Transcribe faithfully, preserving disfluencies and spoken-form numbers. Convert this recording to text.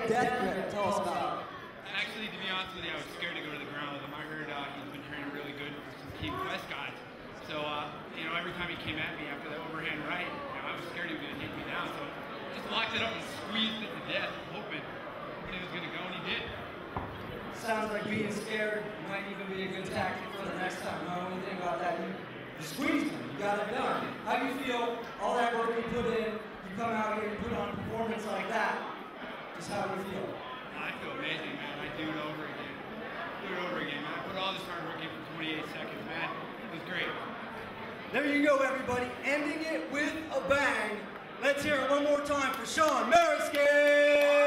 a death grip. Tell us about it. Actually, to be honest with you, I was scared to go to the ground with him. I heard uh, he's been training really good for some Key West guys. So, uh, you know, every time he came at me after the overhand right, you know, I was scared he was going to take me down. So, just locked it up and squeezed it to death, hoping when he was going to go, and he did. Sounds like being scared might even be a good tactic for the next time. Know anything about that? You, you squeezed him. You got it done. How do you feel? All that work you put in, you come out here and put on a performance like that. Just how do you feel? I feel amazing, man. I do it over again. Do it over again, man. I put all this hard work in for twenty-eight seconds, man. It was great. There you go, everybody. Ending it with a bang. Let's hear it one more time for Sean Marsicane.